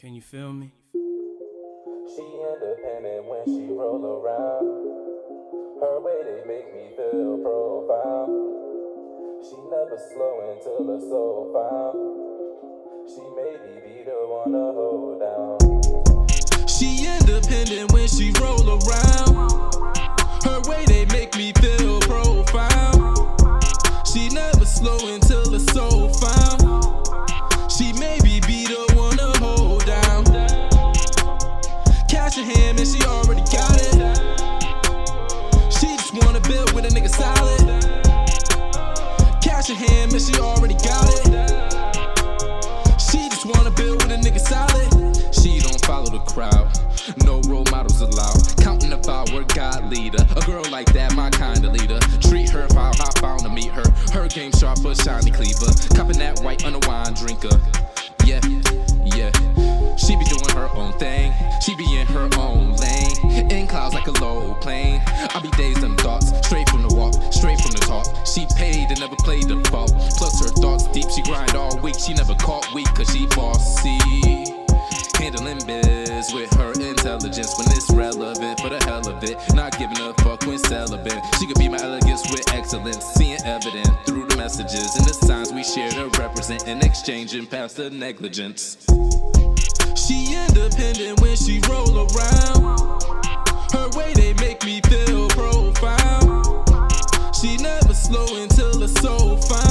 Can you feel me? She independent when she roll around. Her way they make me feel profound. She never slow until her soul found. She maybe be the one to hold down. She independent when she roll around. Her way they make me feel profound. She never slow until her soul found. She maybe be the one to hold down. Cash in hand, man, she already got it. She just wanna build with a nigga solid. Cash in hand, man, she already got it. She just wanna build with a nigga solid. She don't follow the crowd, no role models allowed. Counting about where God lead her. A girl like that, my kind of leader. Treat her how I found to meet her. Her game sharp, but shiny cleaver. Cupping that white on a wine drinker. Yeah, yeah. She be doing her own thing. She be in her own lane. In clouds like a low plane. I be dazed in thoughts. Straight from the walk, straight from the talk. She paid and never played the fault. Plus her thoughts deep. She grind all week. She never caught weak cause she bossy. Handling biz with her intelligence when it's relevant for the hell of it. Not giving a fuck when celibate. She could be my elegance with excellence. Seeing evident through the messages and the signs we share to represent and exchanging past the negligence. She independent when she roll around. Her way they make me feel profound. She never slow until her soul found.